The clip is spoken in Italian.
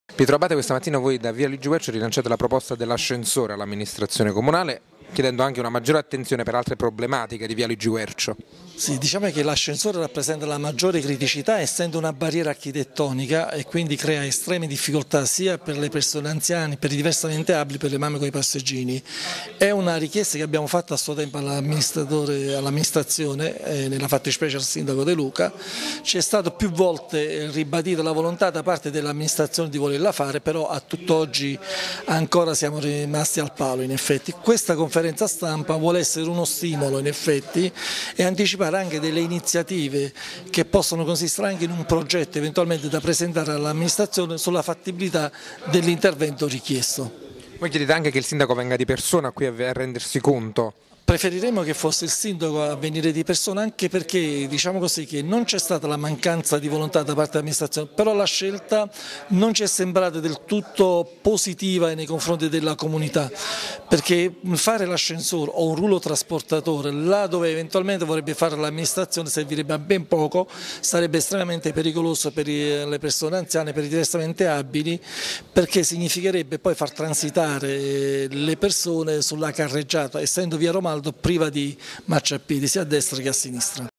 Pietro Abate, questa mattina voi da Via Luigi Quercio rilanciate la proposta dell'ascensore all'amministrazione comunale, chiedendo anche una maggiore attenzione per altre problematiche di Via Luigi Quercio. Sì, diciamo che l'ascensore rappresenta la maggiore criticità, essendo una barriera architettonica, e quindi crea estreme difficoltà sia per le persone anziane, per i diversamente abili, per le mamme con i passeggini. È una richiesta che abbiamo fatto a suo tempo all'amministrazione, nella fattispecie al sindaco De Luca. Ci è stato più volte ribadita la volontà da parte dell'amministrazione di volerla fare, però a tutt'oggi ancora siamo rimasti al palo in effetti. Questa conferenza stampa vuole essere uno stimolo in effetti e anticipare anche delle iniziative che possono consistere anche in un progetto eventualmente da presentare all'amministrazione sulla fattibilità dell'intervento richiesto. Voi chiedete anche che il sindaco venga di persona qui a rendersi conto. Preferiremmo che fosse il sindaco a venire di persona, anche perché diciamo così che non c'è stata la mancanza di volontà da parte dell'amministrazione, però la scelta non ci è sembrata del tutto positiva nei confronti della comunità, perché fare l'ascensore o un rullo trasportatore là dove eventualmente vorrebbe fare l'amministrazione servirebbe a ben poco, sarebbe estremamente pericoloso per le persone anziane, per i diversamente abili, perché significherebbe poi far transitare le persone sulla carreggiata, essendo via Roma priva di marciapiedi sia a destra che a sinistra.